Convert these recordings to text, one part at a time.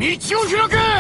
道を開け。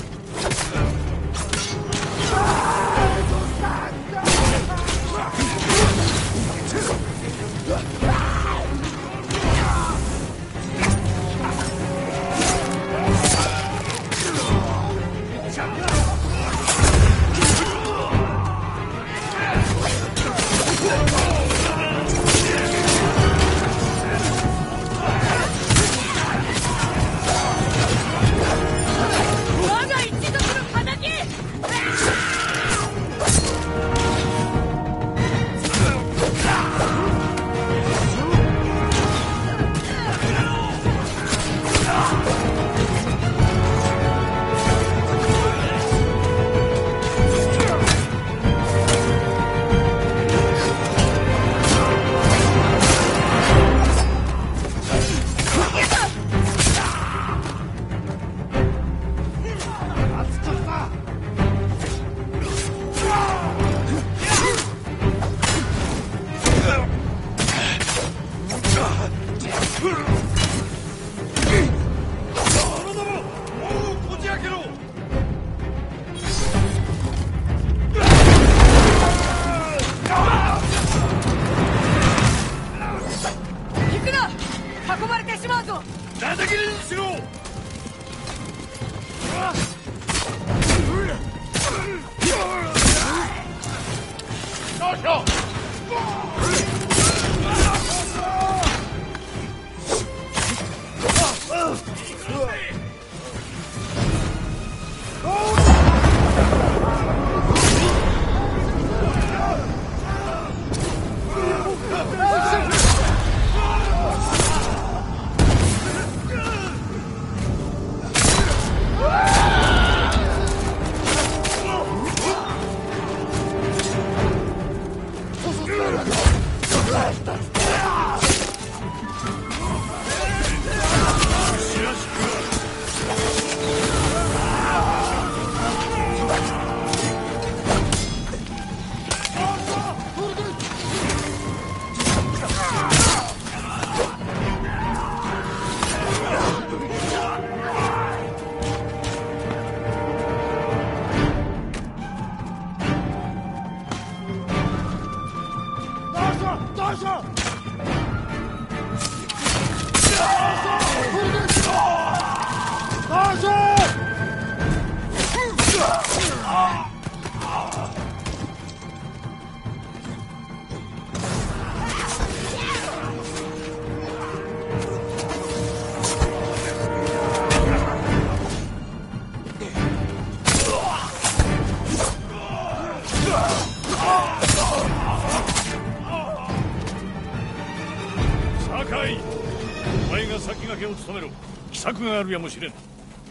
お前が先駆けを務めろ。奇策があるやもしれん。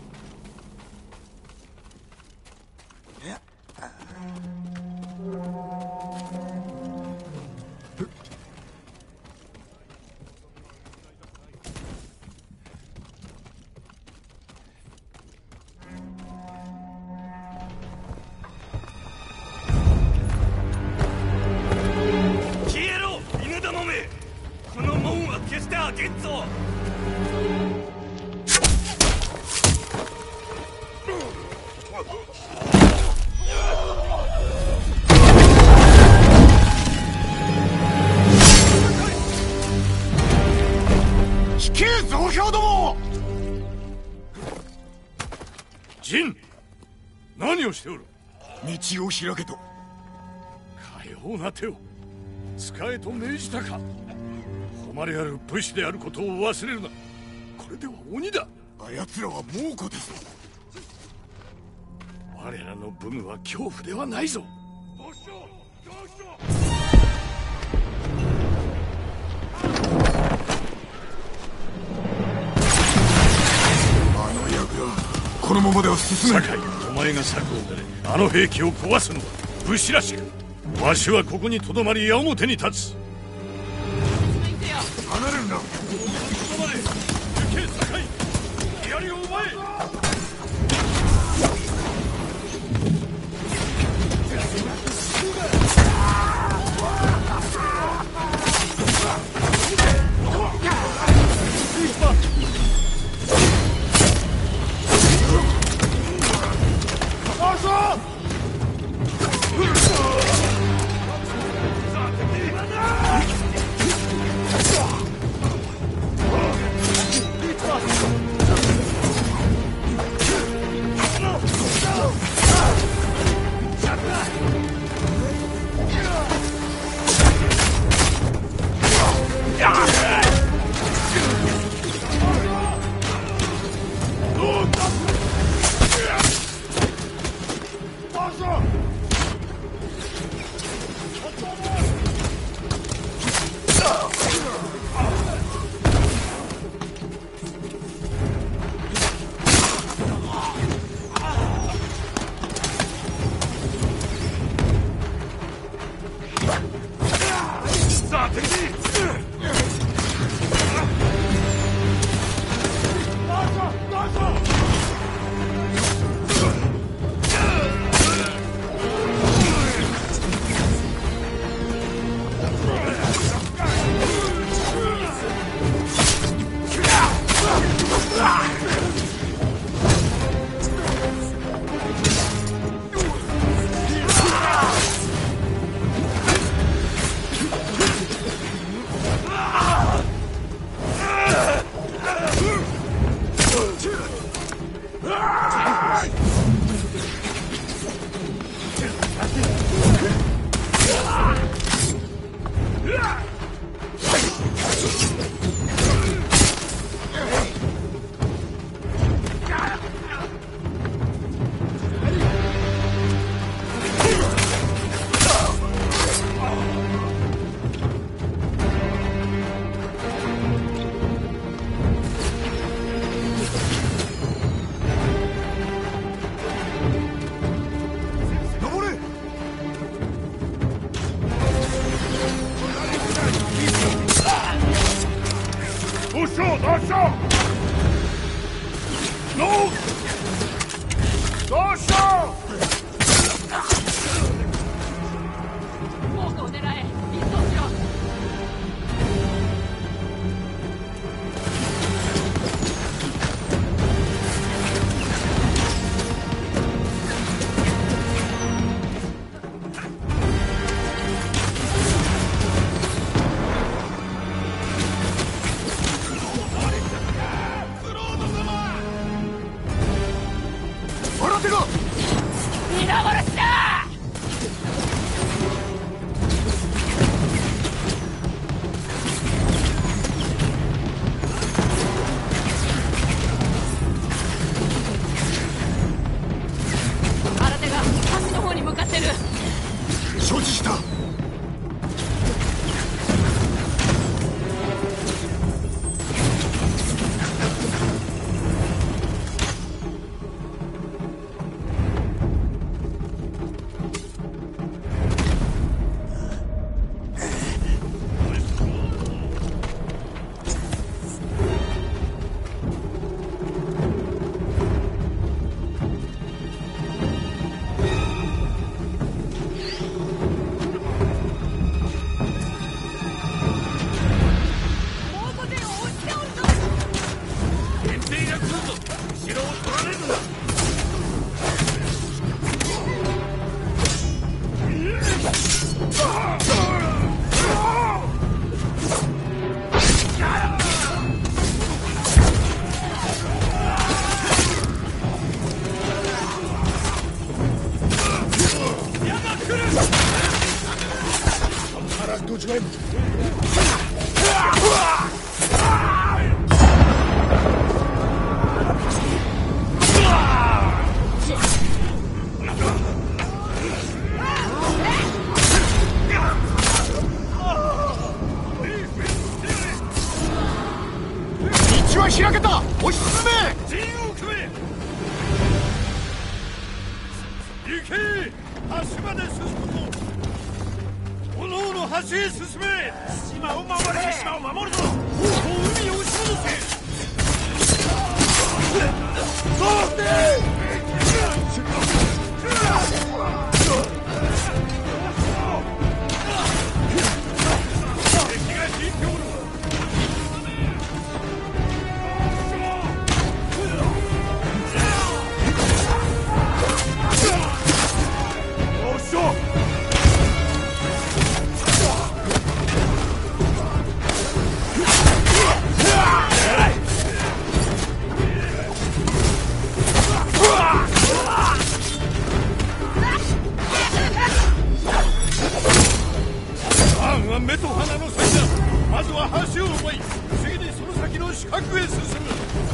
何をしておる。 道を開けと。 かような手を使えと命じたか。誉れある武士であることを忘れるな。これでは鬼だ。 あやつらは猛虎です。 我らの武具は恐怖ではないぞ。 あの櫓、このままでは進めない。 酒井、お前が策を練れ。あの兵器を壊すのは武士らしく。わしはここにとどまり矢面に立つ。 離れるな。 とどまれ。行け酒井、槍を奪え。 どうしたのどうした猛虎を狙え一掃しろ新手が皆殺しだ新手が橋の方に向かってる承知した。道は開けた。押し進め。 陣を組め行け橋まで進むぞおのおの橋へ進め島を守れ島を守るぞ海を押し戻せ敵が引いておる目と鼻の先だまずは橋を奪い次にその先の死角へ進む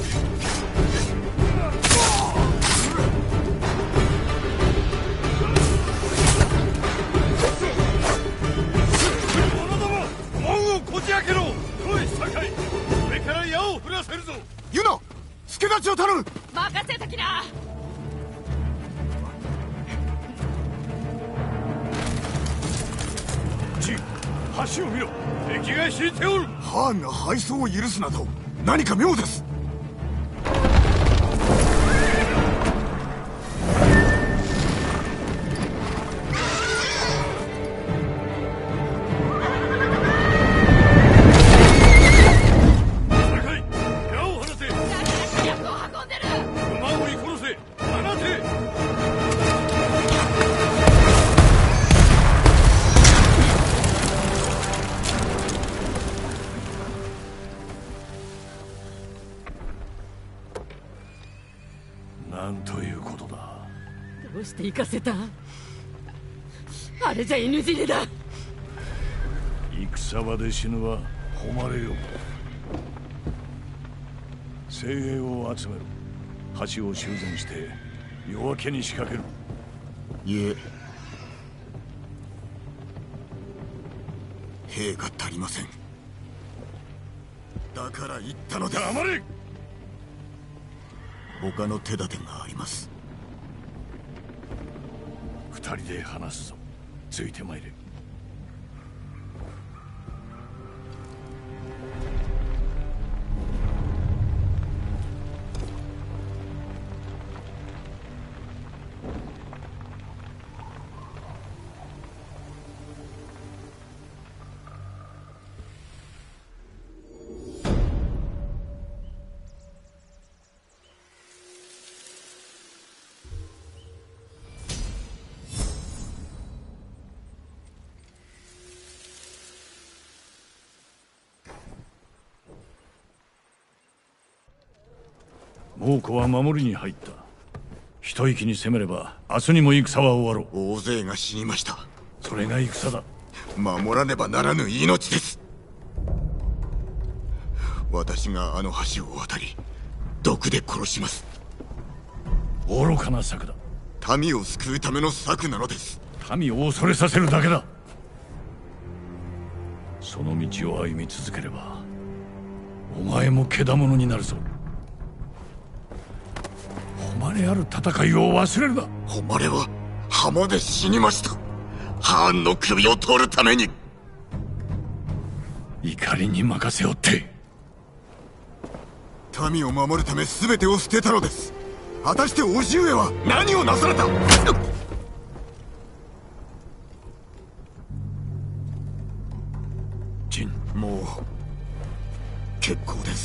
者ども門をこじ開けろ来い酒井上から矢を降らせるぞユナ助太刀を頼む。 任せときな橋を見ろ敵が引いておるハーンが敗走を許すなど何か妙です。 酒井矢を放て火薬を運んでる馬を追い殺せ放てなんということだどうして行かせたあれじゃ犬死にだ戦場で死ぬは誉れよ精鋭を集めろ橋を修繕して夜明けに仕掛けるいえ兵が足りません。だから言ったのです。 黙れ他の手立てがあります。 二人で話すぞついてまいれ猛虎は守りに入った。一息に攻めれば明日にも戦は終わろう。 大勢が死にました。 それが戦だ。 守らねばならぬ命です。私があの橋を渡り毒で殺します。 愚かな策だ。 民を救うための策なのです。 民を恐れさせるだけだ。その道を歩み続ければお前も獣になるぞ。誉れある戦いを忘れるな。 誉れは浜で死にました。ハーンの首を取るために。 怒りに任せおって。 民を守るため全てを捨てたのです。果たして叔父上は何をなされた。 ジン、 もう結構です。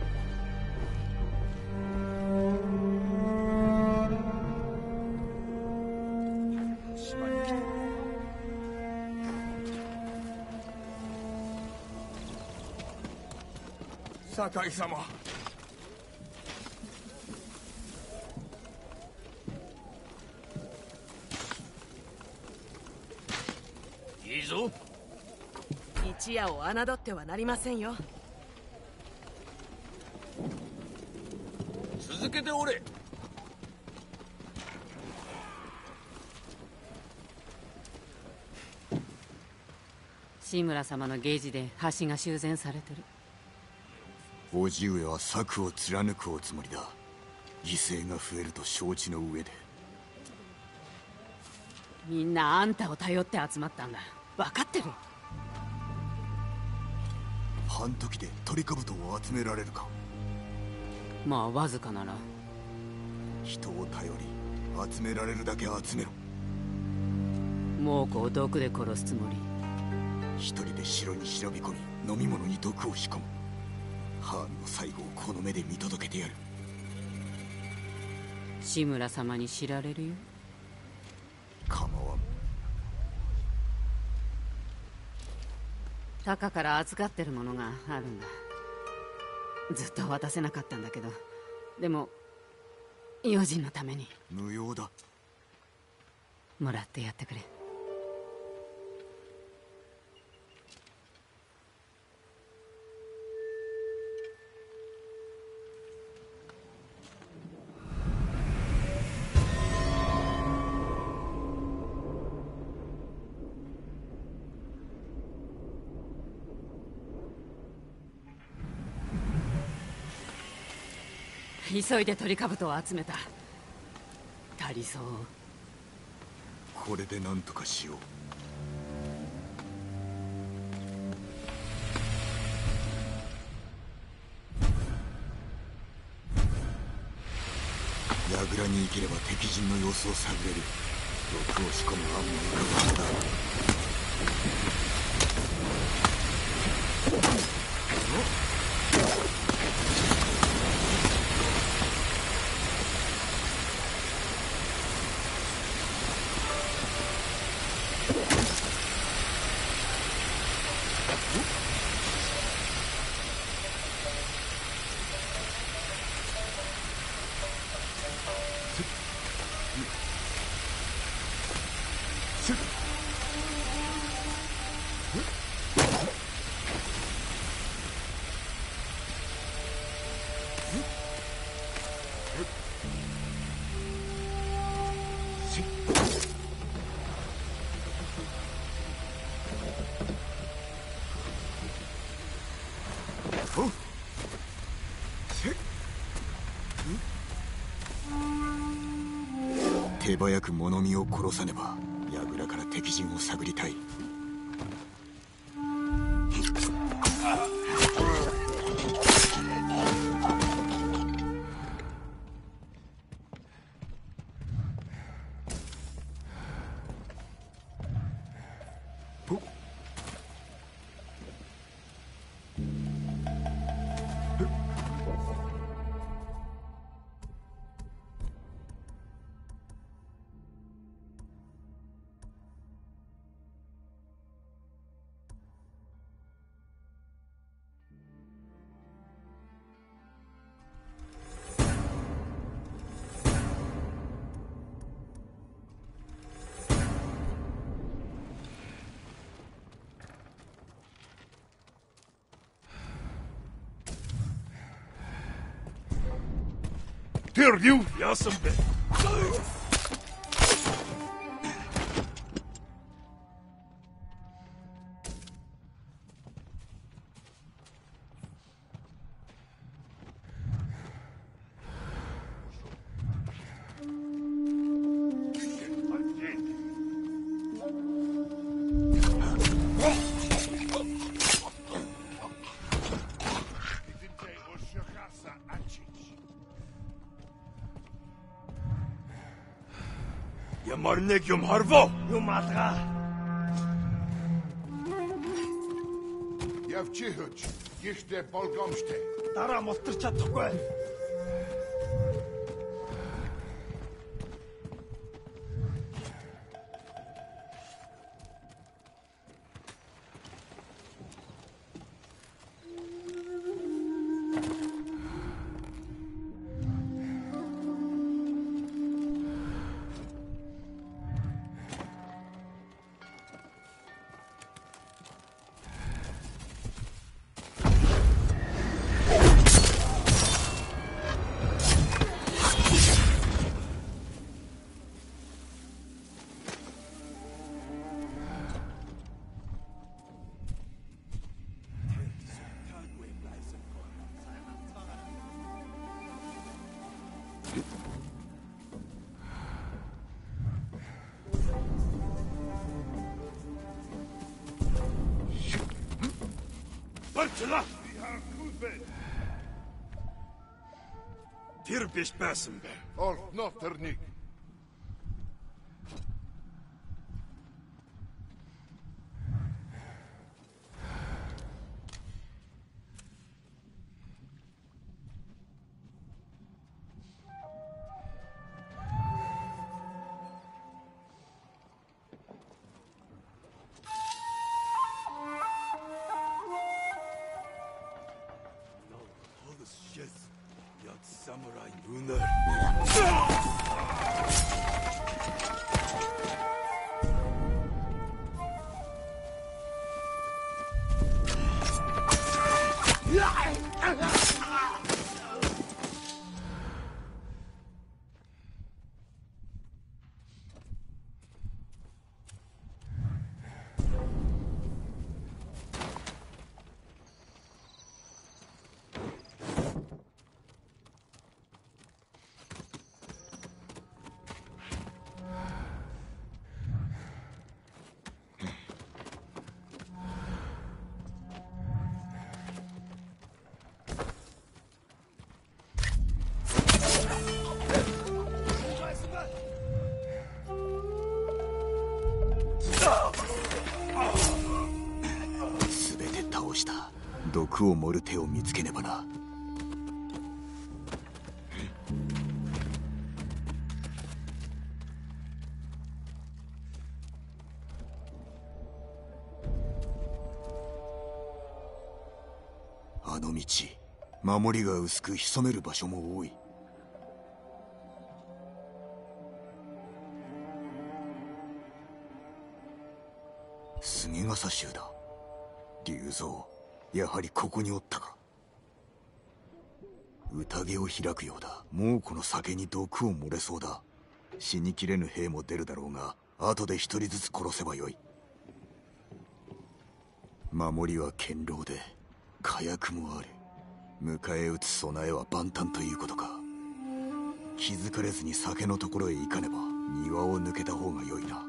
酒井様、 いいぞ。 一夜を侮ってはなりませんよ。 続けておれ。 志村様の芸事で橋が修繕されてる。 叔父上は策を貫くおつもりだ。犠牲が増えると承知の上で。 みんなあんたを頼って集まったんだ。分かってる。 半時でトリカブトを集められるか。 まあわずかなら。 人を頼り集められるだけ集めろ。 猛虎を毒で殺すつもり。 一人で城に忍び込み飲み物に毒を仕込む。ハーンの最後をこの目で見届けてやる。 志村様に知られるよ。 構わん。 タカから預かってるものがあるんだ。ずっと渡せなかったんだけど、でも用心のために。 無用だ。 もらってやってくれ。急いでトリカブトを集めた。足りそう。 これで何とかしよう。櫓に行ければ敵陣の様子を探れる。毒を仕込む案も浮かぶはずだ。手早く物見を殺さねば櫓から敵陣を探りたい。 Ter du, ja som be. Marnek yum harvo. Yum atra. Явчихж гихтээ болгоомжтэй. Дараа мултарч чадахгүй. Барчла. Тэр биш байсан бэ. Олд нофтерник. Samurai Lunar. 毒を盛る手を見つけねばな。あの道、守りが薄く潜める場所も多い。杉笠衆だ。龍蔵、やはりここにおったか。宴を開くようだ。もうこの酒に毒を漏れそうだ。死にきれぬ兵も出るだろうが、後で一人ずつ殺せばよい。守りは堅牢で火薬もある。迎え撃つ備えは万端ということか。気づかれずに酒のところへ行かねば庭を抜けた方がよいな。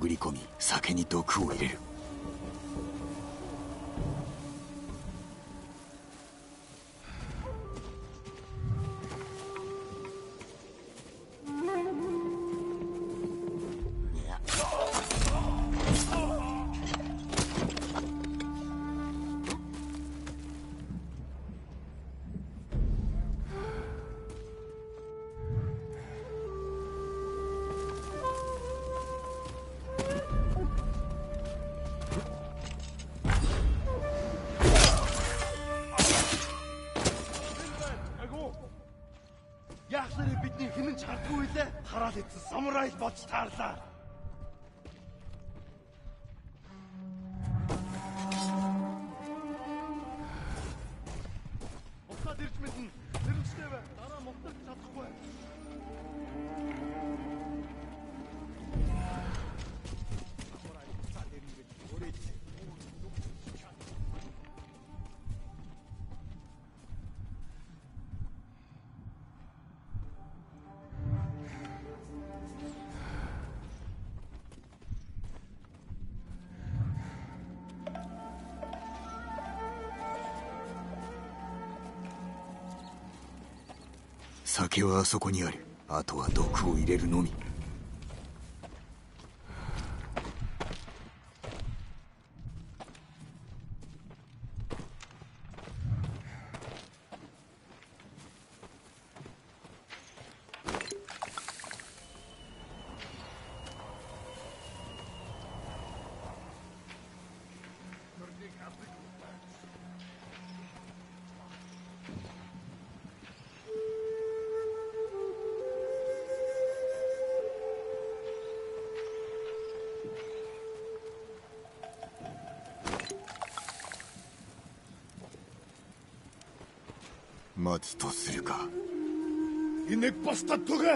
潜り込み酒に毒を入れる。 Яахлаараа бидний хинэн ч хардгүй лээ. Хараал эцэн самурай болж таарлаа. Уцаад ирж мэднэ. Зэрэгчтэй бай. Дараа мохтож чадахгүй. Самурай уцаад ирнэ гэж өөрөө 酒はあそこにある。あとは毒を入れるのみ。待つとするか。 Энийг бусдад түгээ.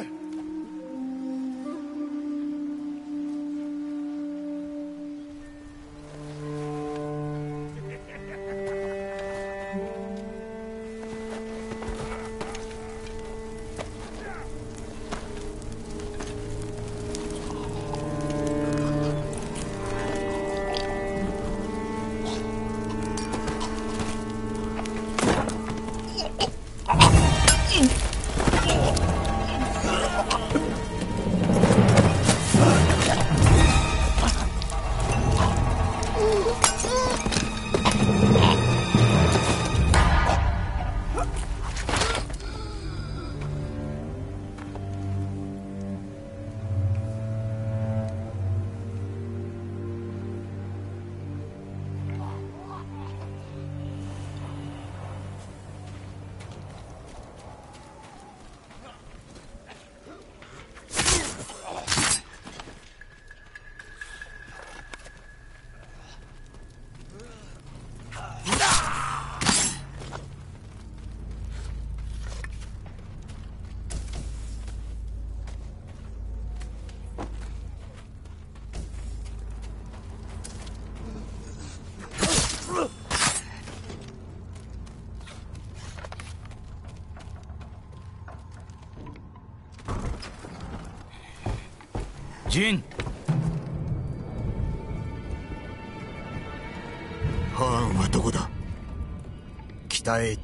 ジン。ハーンはどこだ？北へ行った。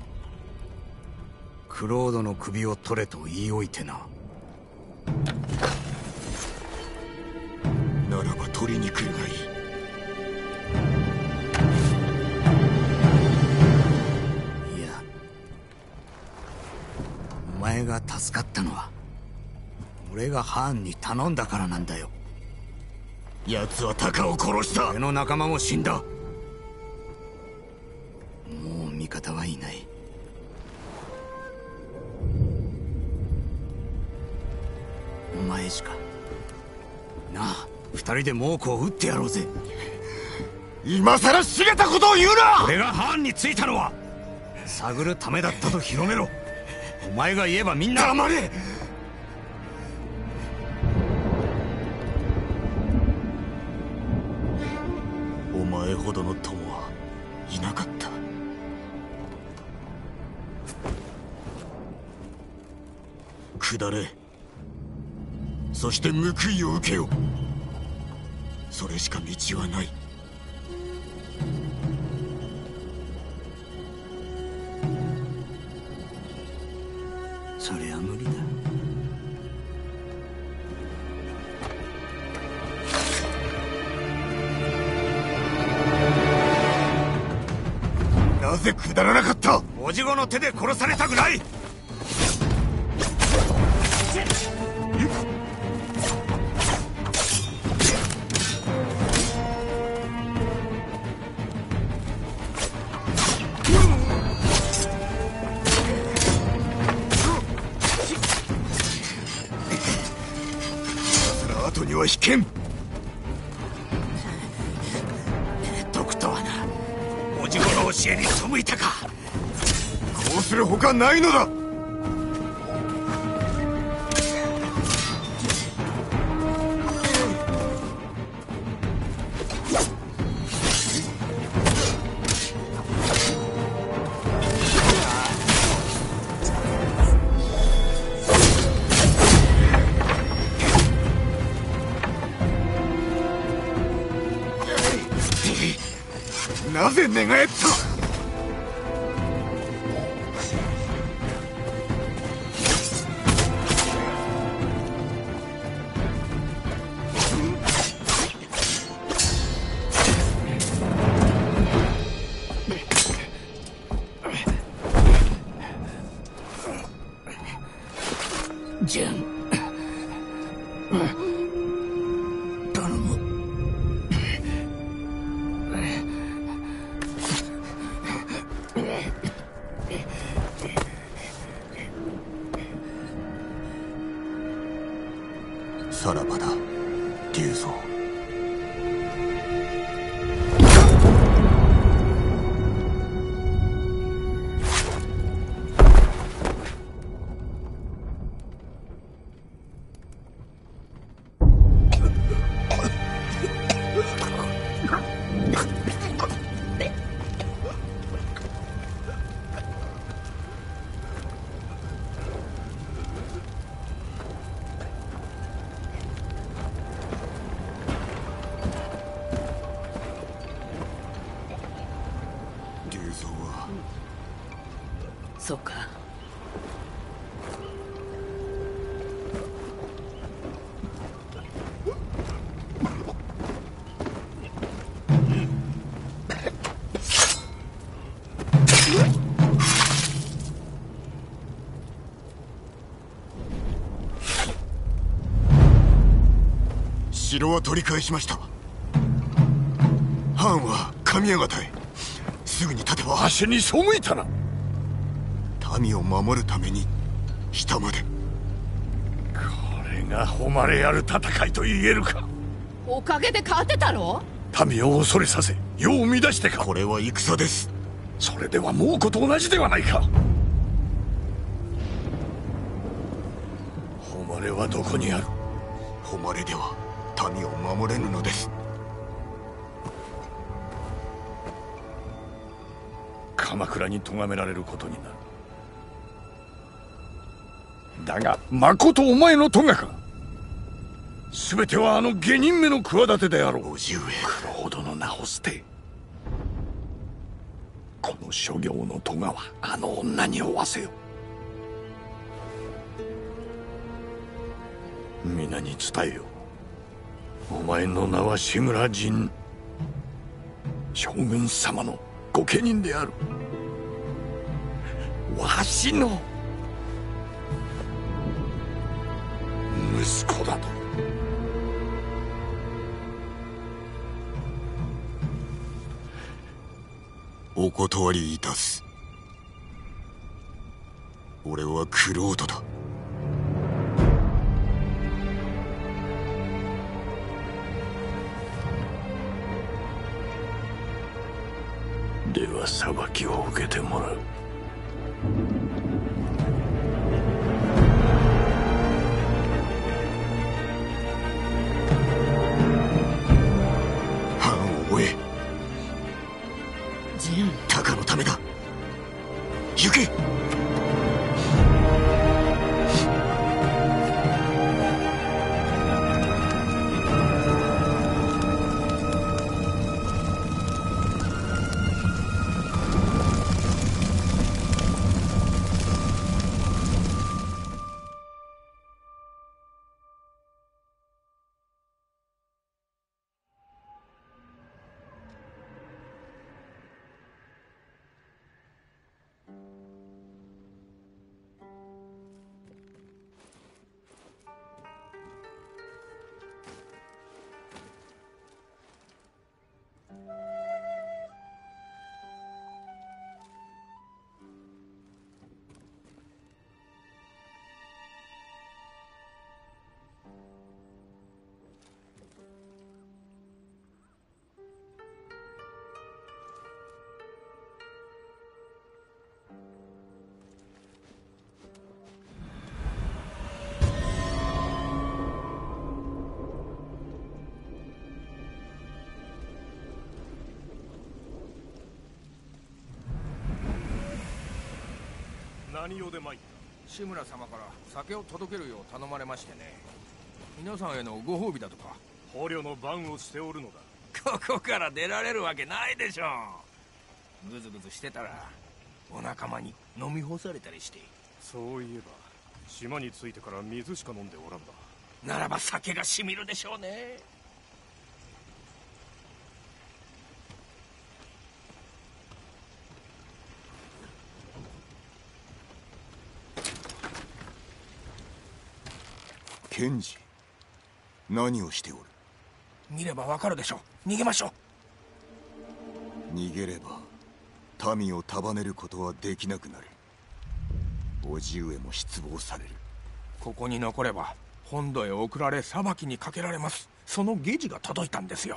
クロードの首を取れと言い置いてな。ならば取りに来るがいい。いや、お前が助かったのは俺がハーンに頼んだからなんだよ。奴はタカを殺した。俺の仲間も死んだ。もう味方はいない。お前しかなあ、二人で猛虎を撃ってやろうぜ。今さら茂ったことを言うな。俺がハーンについたのは探るためだったと広めろ。お前が言えばみんな黙れ。お前ほどの友はいなかった。下れ。そして報いを受けよ。 それしか道はない。 そりゃ無理だ。 なぜ下らなかった？おじごの手で殺されたくない。後には引けん。 毒とはな、おじごの教えに背いたか。 こうするほかないのだ。なぜ寝返った？ ジュン、頼む。 さらばだ、竜蔵。 そうか。 城は取り返しました。藩は神谷方へ。すぐに立てば。 足に背いたな。 民を守るために下まで。 これが誉れある戦いと言えるか。 おかげで勝てたろ。 民を恐れさせ世を乱してか。 これは戦です。 それでは猛虎と同じではないか。誉れはどこにある？ 誉れでは民を守れぬのです。 鎌倉に咎められることになる。だがまことお前の咎か。全てはあの下人めの企てであろう。 叔父上、 九郎殿の名を捨て、この諸行の咎はあの女に負わせよ。皆に伝えよ。お前の名は志村陣、将軍様の御家人である。わしの息子だと。 お断りいたす。俺は玄人だ。 では裁きを受けてもらう。 藩を追え。 ジン、 鷹のためだ。行け。 何用で参った。 志村様から酒を届けるよう頼まれましてね。皆さんへのご褒美だとか。 捕虜の番をしておるのだ。 ここから出られるわけないでしょう。ぐずぐずしてたらお仲間に飲み干されたりして。 そういえば島に着いてから水しか飲んでおらんだ。 ならば酒がしみるでしょうね。 ケンジ、何をしておる？ 見ればわかるでしょう。逃げましょう。逃げれば民を束ねることはできなくなる。叔父上も失望される。 ここに残れば本土へ送られ裁きにかけられます。その下知が届いたんですよ。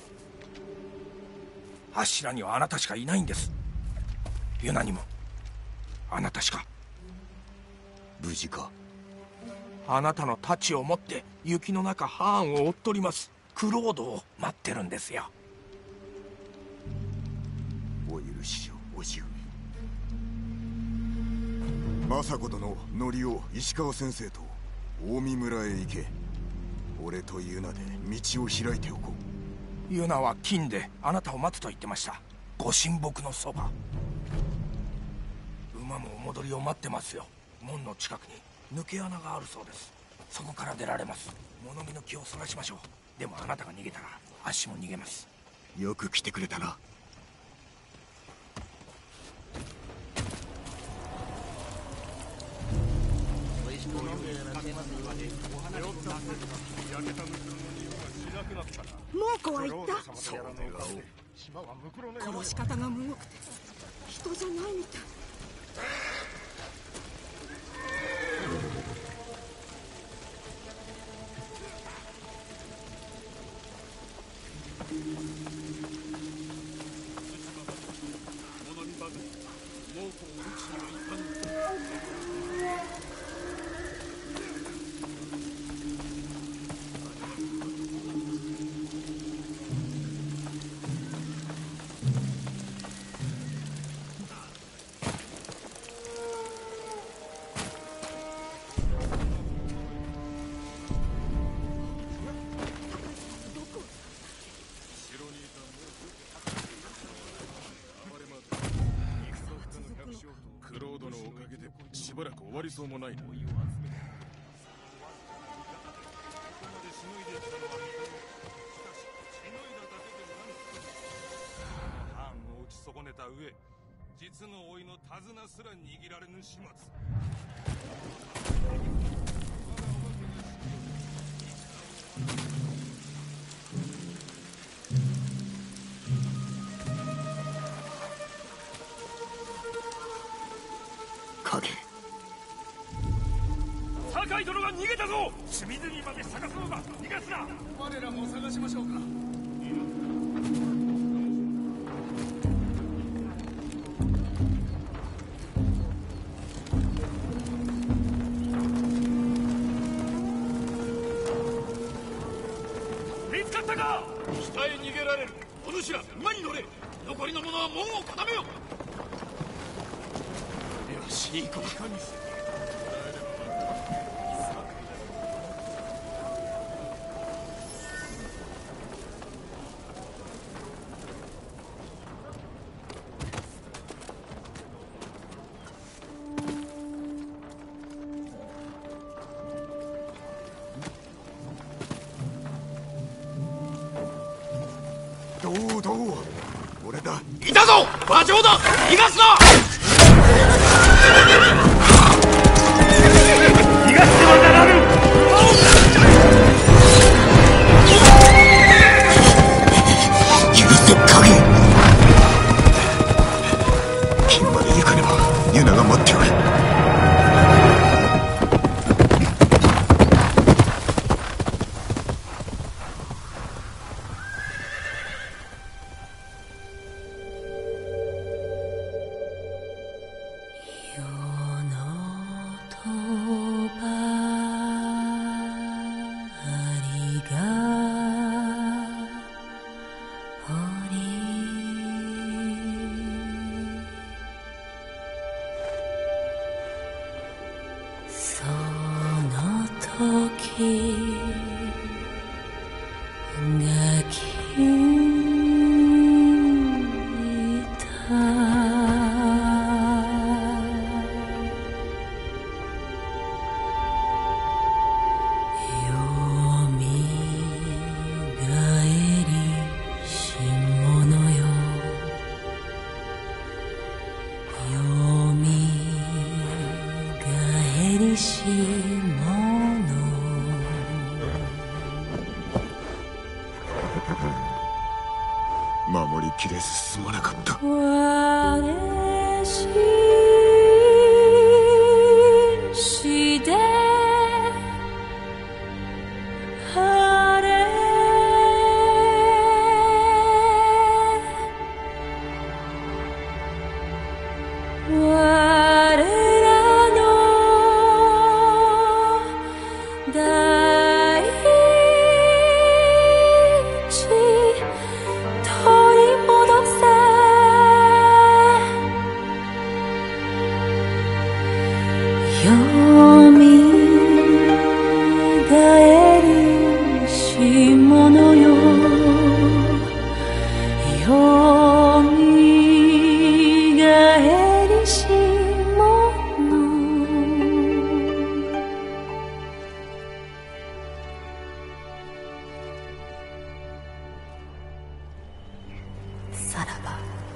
柱にはあなたしかいないんです。ユナにもあなたしか。 無事か？ あなたの太刀を持って雪の中ハーンを追っとります。クロードを待ってるんですよ。 お許しを、叔父上。政子殿、則夫、石川先生と近江村へ行け。俺とユナで道を開いておこう。ユナは金であなたを待つと言ってました。ご神木のそば。馬もお戻りを待ってますよ。門の近くに抜け穴があるそうです。そこから出られます。物見の木を探しましょう。でもあなたが逃げたらあっしも逃げます。 よく来てくれたな。 猛虎は言った？ そう願おう。殺し方がむごくて人じゃないみたい。 しばらく終わりそうもないな。ハンを打ち損ねた上、実の甥の手綱すら握られぬ始末。酒井殿が逃げたぞ。隅々まで探すのだ。逃がすな。我らも探しましょうか。見つかったか。下へ逃げられる。お主ら馬に乗れ。残りの者は門を固めよ。よし、行こう。 どう俺だ。 いたぞ馬上だ。逃がすな。逃がしてはならぬ。 許せ影。金まで行かねばユナが待っておる。 守りきれずすまなかった。 さらば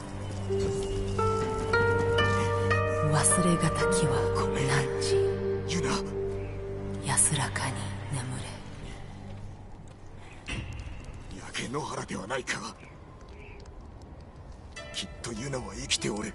忘れがたきは汝ユナ、 安らかに眠れ。 焼け野原ではないか。きっとユナは生きておる。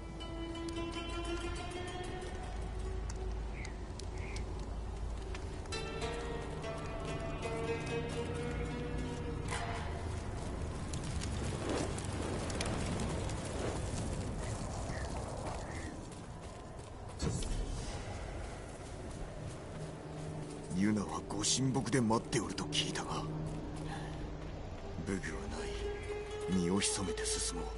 ユナはご神木で待っておると聞いたが、武具はない。身を潜めて進もう。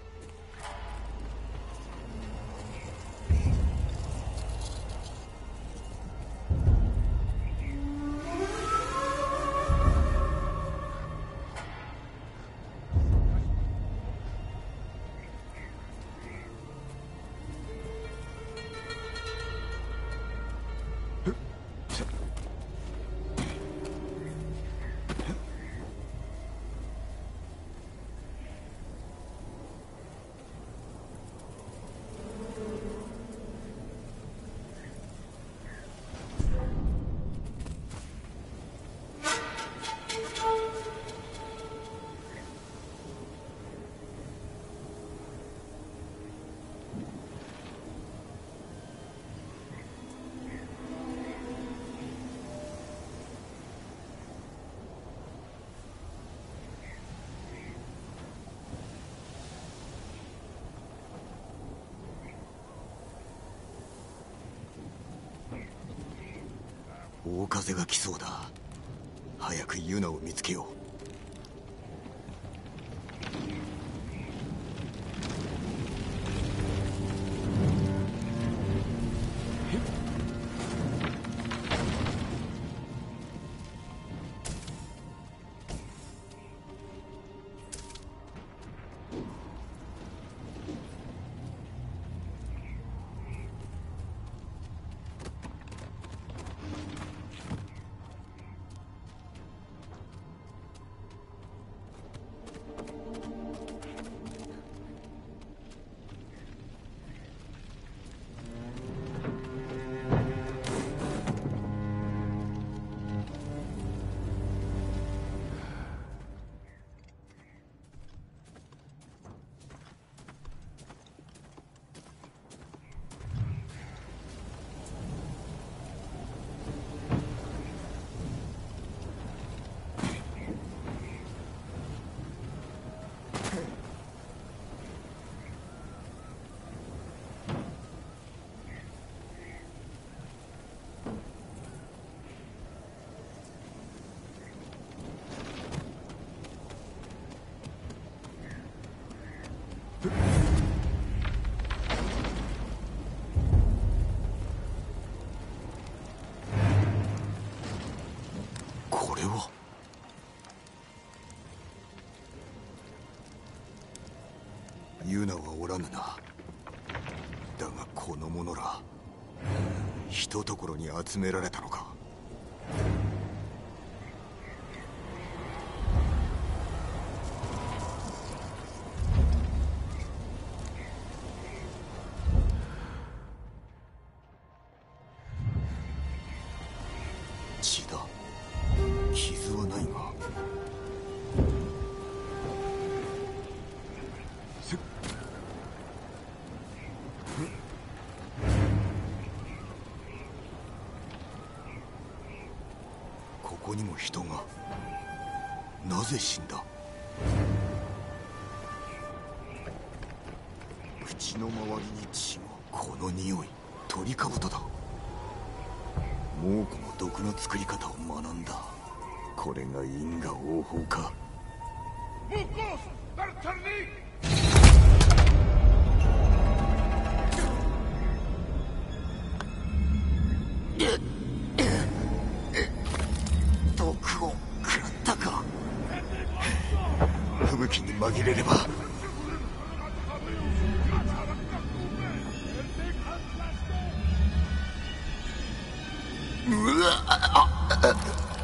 大風が来そうだ。早くユナを見つけよう。 ぬな。だがこの者らひとところに集められたのか。血だ。傷はないが。ここにも人が。なぜ死んだ。口の周りに血が。この匂い、トリカブトだ。猛虎の毒の作り方を学んだ。これが因果応報か。毒を食らったか。吹雪に紛れれば。うわっ。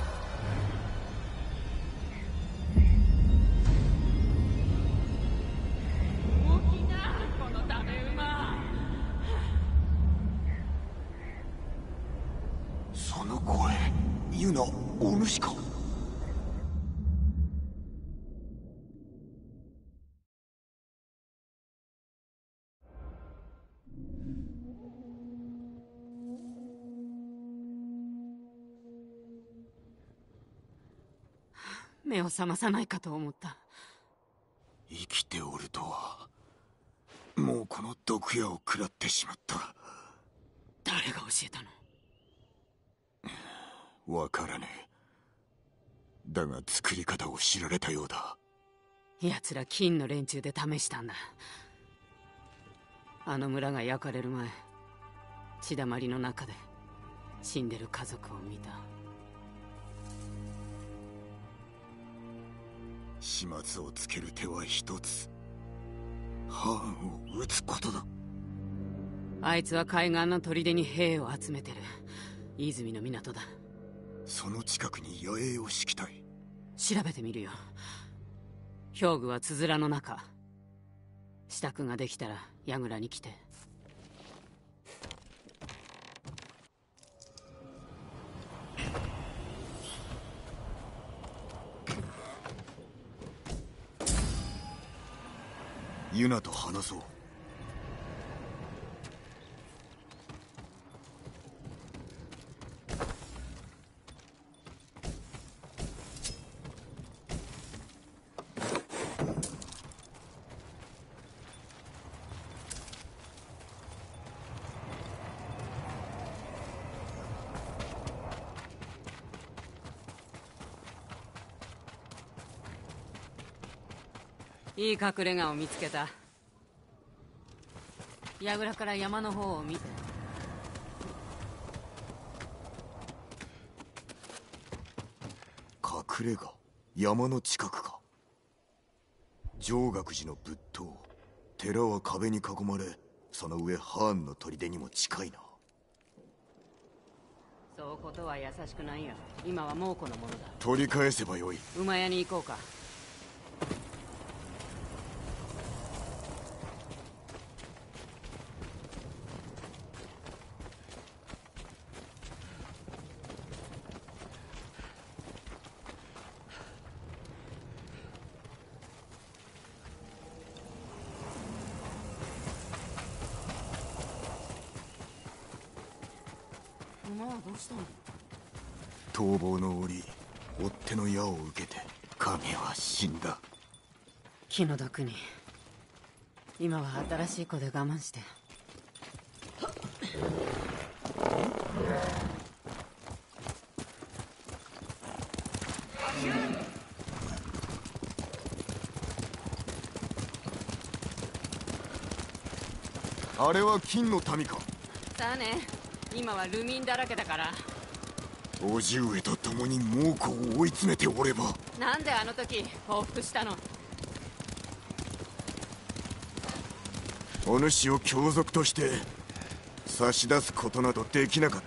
その声、ユナ、お主か。 目を覚まさないかと思った。 生きておるとは。もうこの毒矢を食らってしまった。 誰が教えたの？ わからねえ。だが作り方を知られたようだ。 奴ら金の連中で試したんだ。あの村が焼かれる前、血だまりの中で死んでる家族を見た。 始末をつける手は一つ。ハーンを撃つことだ。 あいつは海岸の砦に兵を集めてる。泉の港だ。 その近くに野営を敷きたい。 調べてみるよ。兵具はつづらの中。支度ができたら櫓に来て。 ユナと話そう。 いい隠れ家を見つけた。櫓から山の方を見て。 隠れ家、山の近くか。上岳寺の仏塔。寺は壁に囲まれ、その上ハーンの砦にも近いな。 そうことは優しくないよ。今は猛虎のものだ。 取り返せばよい。 馬屋に行こうか。馬はどうしたの？ 逃亡の折、追っ手の矢を受けて神は死んだ。 気の毒に。今は新しい子で我慢して。 あれは金の民か。 さあね、今はルミンだらけだから。 叔父上と共に猛虎を追い詰めておれば。 なんであの時報復したの？ お主を凶賊として差し出すことなどできなかった。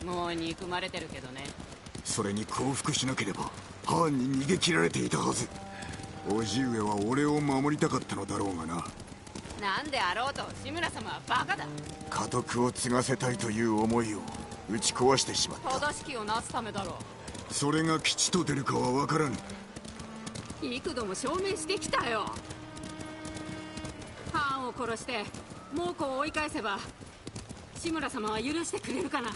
もう憎まれてるけどね。 それに降伏しなければハーンに逃げ切られていたはず。叔父上は俺を守りたかったのだろうがな。 なんであろうと志村様はバカだ。 家督を継がせたいという思いを打ち壊してしまった。 正しきをなすためだろう。それが吉と出るかは分からぬ。 幾度も証明してきたよ。ハーンを殺して猛虎を追い返せば志村様は許してくれるかな。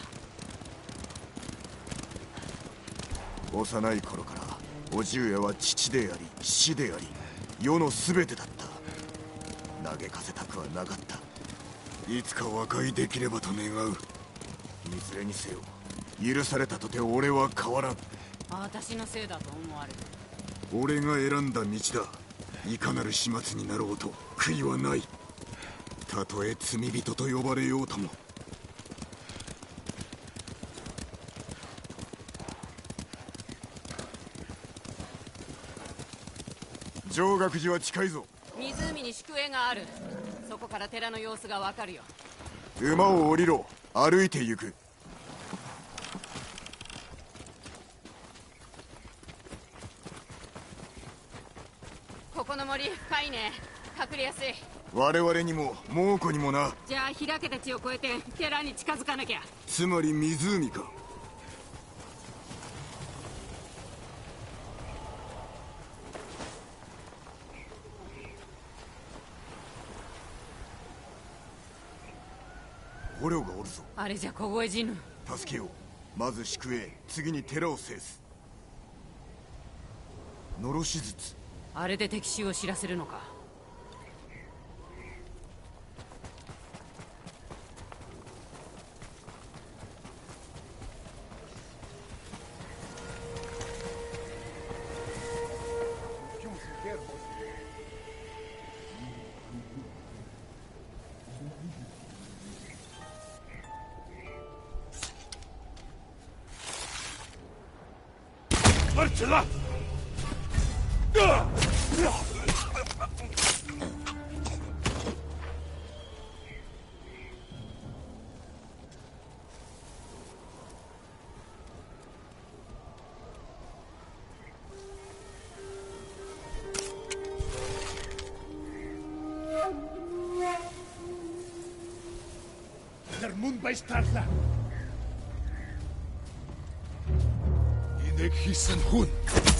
幼い頃から叔父上は父であり死であり世の全てだった。嘆かせたくはなかった。いつか和解できればと願う。いずれにせよ許されたとて俺は変わらん。 私のせいだと思われる。 俺が選んだ道だ。いかなる始末になろうと悔いはない。たとえ罪人と呼ばれようとも。上学寺は近いぞ。 湖に宿営がある。そこから寺の様子がわかるよ。 馬を降りろ。歩いて行く。 ここの森深いね。隠れやすい。 我々にも猛虎にもな。 じゃあ開けた地を越えて寺に近づかなきゃ。 つまり湖か。捕虜がおるぞ。 あれじゃ凍え死ぬ。 助けよう。まず宿営、次に寺を制す。のろし術。 あれで敵襲を知らせるのか。 Marcela! Der Mund bei Starla! İnek hissen hun!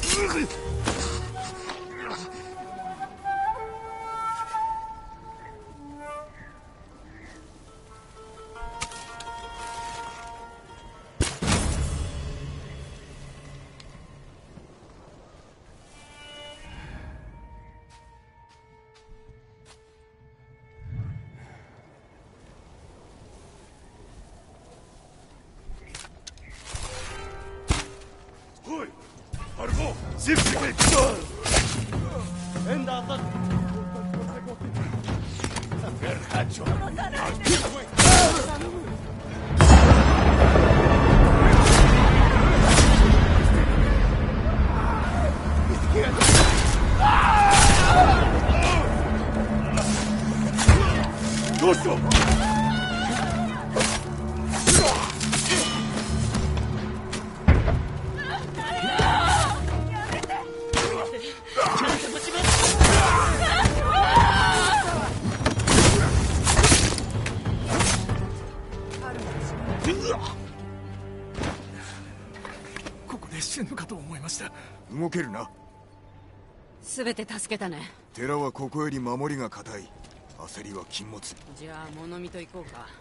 動けるな。 全て助けたね。 寺はここより守りが固い。焦りは禁物。 じゃあ物見と行こうか。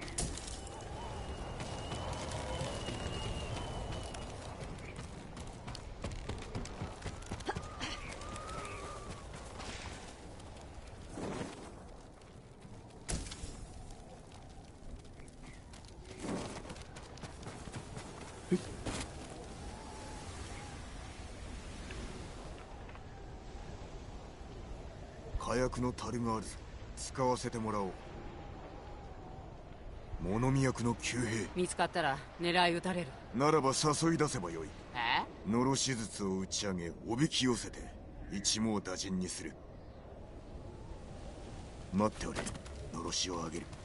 火薬の樽があるぞ。使わせてもらおう。物見役の旧兵。 見つかったら狙い撃たれる。 ならば誘い出せばよい。 え？ のろし術を打ち上げおびき寄せて一網打尽にする。 待っておれ。のろしを上げる。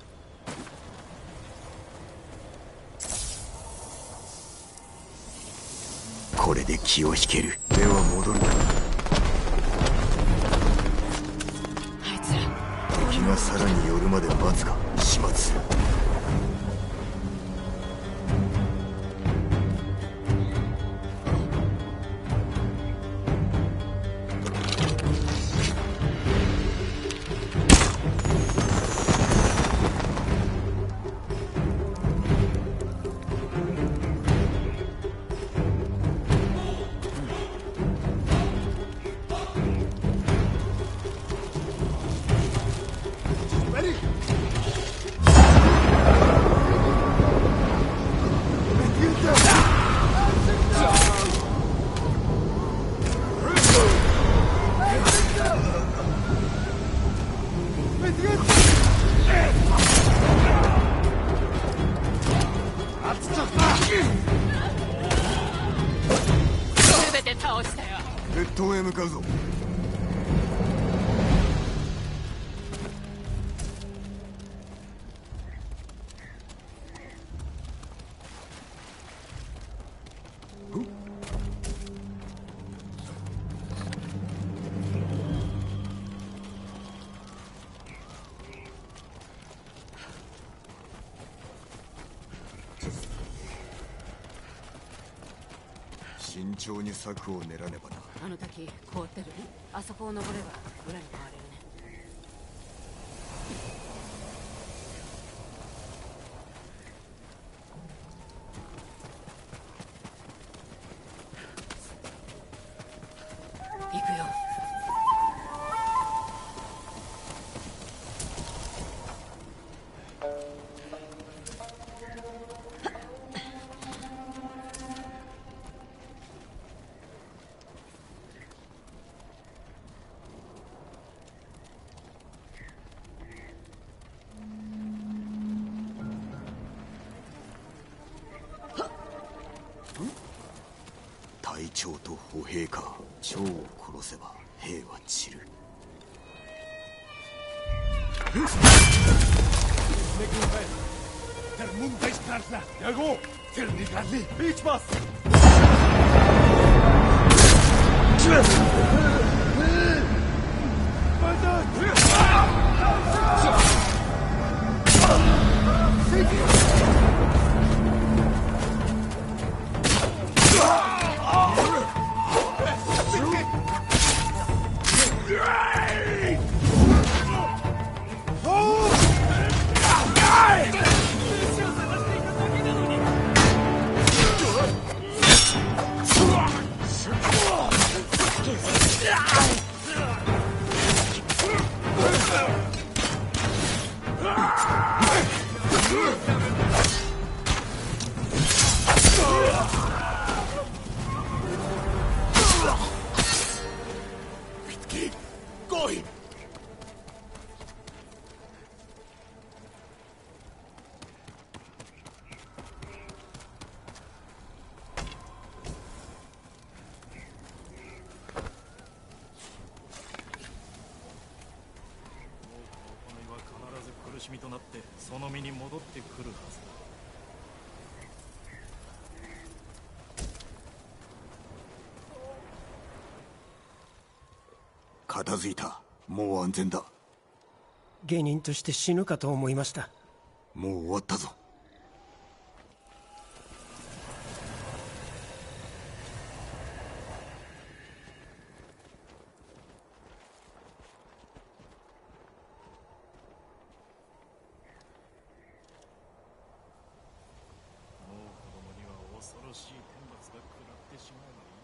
これで気を引ける。では戻るか。 あいつら敵がさらに寄るまで待つか。始末する。 全て倒したよ。 鉄塔へ向かうぞ。慎重に策を練らねばな。 あの滝凍ってる。あそこを登れば裏に回れるね。行くよ。 隊長と歩兵か。長を殺せば兵は散る。 Der Mund ist Karsla. Jago, Ternikadli. Beach Pass. Going! 苦しみとなってその身に戻ってくるはずだ。 片付いた。もう安全だ。 下人として死ぬかと思いました。 もう終わったぞ。 もう子供には恐ろしい天罰が下ってしまえばいい。